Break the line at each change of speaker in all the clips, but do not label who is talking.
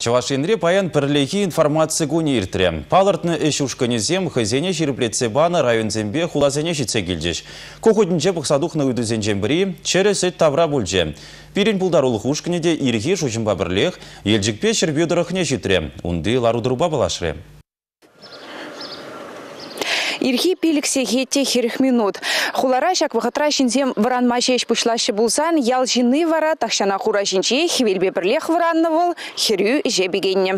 Чавашинре паян пірлехи информация гуни иртре. Палыртны эш ушканезем хызене жирплетсе бана районзембе хулазене житсе келдеш. Кохудинже бұқсадуқны үйдізенжен бірі, через эт тавра бөлже. Пирин пулдарулық ушканеде ирге шушымба бірлех, елжікпе шырбедырықне житре. Унды ларудыруба балашре.
Ирхи пиліксе хетте херіх минут. Хулара шак вахатра шинзем варан мачеш пушлашы булсан, ял жины вара тахшана хура шинче хевелбе бірлех варанны вол херю жебегенне.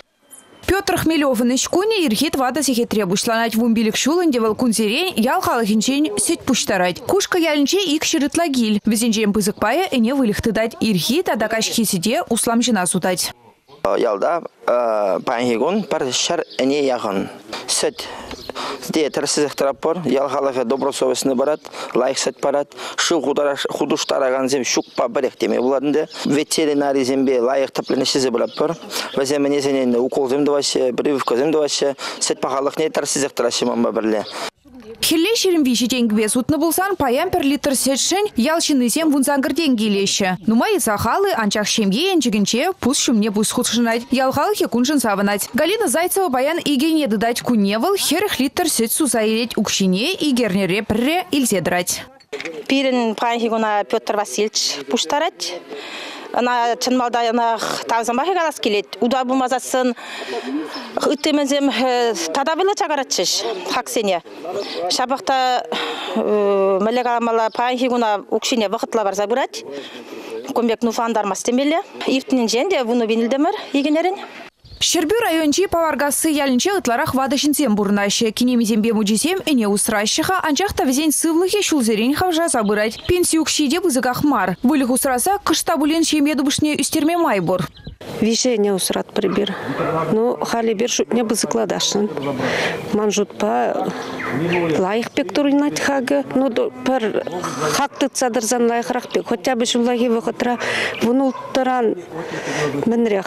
Петр Хмелевын ишкуне ирхит вада сихетре бушланать вумбилик шулынде вал кунзерень ял халахинчень сеть пуштарать. Кушка ялінче ик шырытлагиль. Везенжем пызык пая эне вылихты дать ирхит адакаш хисиде услам жина сутать.
Ялда панхигун пар шар эне яғын. Сет де терсизек траппор, ял халахе добросовесны барат, лайк сет парат, шу худуштараган зем шукпа барек теме буладынды. Ветеринарий зембе лайк тапленешізе бараппор. Ваземене зенен укол земді ваще, прививка земді ваще, сет пахалықне терсизек трашиманба бірле.
Хелле шерім виші тенгбе сутны булсан паян пер литр сетшін ялшыны зем вунзангыр тенгелеші. Нумай сахалы анчах шемге енчігінче пус шумне пус худшынать. Ялхалыхе куншын савынать. Галина Зайцева баян игене дыдать куневал херх литр сет сузайлеть укшине и гернере пірре илзедрать.
Пирин панхигуна Петр Васильевич пуштарать. Она чынмалда ана тавзамахи галас келет. Уда булмазасын үттемензем тадабылы чагаратчыш хаксене. Шабақта мәлегаламала панхигуна укшине вақытла барза бурать. Көмбек нуфандар мастемеле. Ифтінен женде вуну бенілдемір егенерін.
Щербю райончи паваргасы ялінче ытларах вадашинцем бурнаще. Кинемезембе муджисем эне усращыха, анчахта везень сывлыхе шулзерень хавжа забырать. Пенсию кшиде вызыках мар. Вылих усраса кышта булен шемедубышне үстерме майбор.
Вишене усрат прибир. Ну, хали бир шутне бызыкладашын. Манжут па лайық пек туринать хага. Ну, пар хакты цадырзан лайықрақ пек. Хотя бы шулахи вахатра вунултаран мінрех.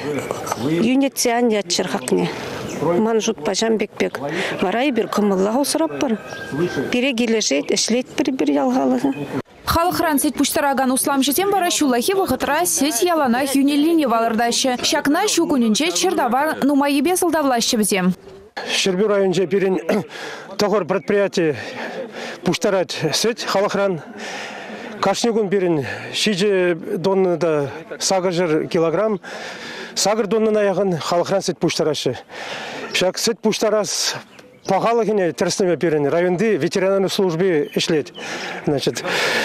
Юнетсиан ятчыр хакне. Манжут па жамбек-пек. Варай бир кымылла усрап бар. Пире келешет, эшлет прибир ялғалығы.
Халықран сет пуштараган услам жетен бара шулахи вахатра сет ялана юнелине валырдашы. Шакна шукунінче чердавар нумайыбе сылдавлашы бізем.
Щербю районче пирин тохор предприятие пуштарать сет халықран. Кашнигун пирин шиже донны да сагыр килограмм. Сагыр донны аяғын халықран сет пуштарашы. Шак сет пуштарас пахалыгине терснеме пирин районды ветеринарный службе ишлет. Значит,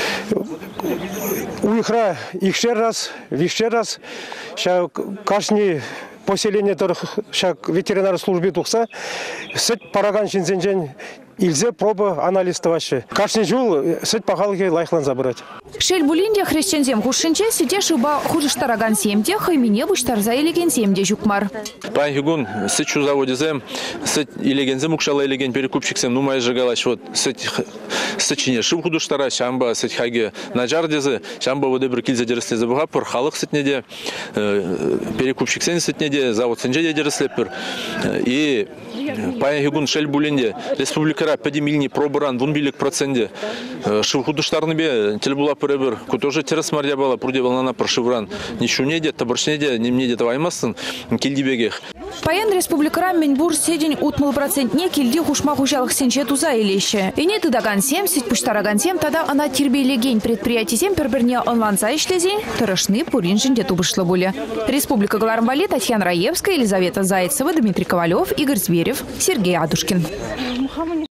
уихра ихшер раз, вишер раз, шак кашни поселение торх шак ветеринарный службе тухса, сет параган шинзенжен илзе проба анализ тавашы. Кашни жул сет пахалыги лайхлан забырать.
Шель булинде хрещензем хушинче сете шуба худыштараган семде хаймене буштарза илеген семде жукмар.
Панхигун сет шу заводизем, сет илегензем укшала илеген перекупщиксем нумай жагалаш вот сетчине шым худыштара шамба сет хаге наджардезе шамба воды бір килзе дерсле забуга пор халық сетнеде перекупщиксен сетнеде завод сенже дерслепер и Панхигун шель булинде республикара 5 милни пробыран вунбилик проценте шым худыштарны бе телбула пыребір, күтожы терес мардя бала, пұрде балана пыршывран. Нишунеде, табыршнеде, немнеде таваймасын, келдибегех.
Паян республикара Менбур седень утмыл процентне келди хушма хушалық сенче туза илеші. Ине тыдаган сем, сет пуштараган сем, тада ана тербейлеген предприятий сем пербірне онланца ишлезень, тұрышны пуринжінде тубышлы боле. Республика Галармбали, Татьяна Раевская, Елизавета Зайцева, Дмитрий Ковалев, Игорь Зверев, Сергей Адушкин.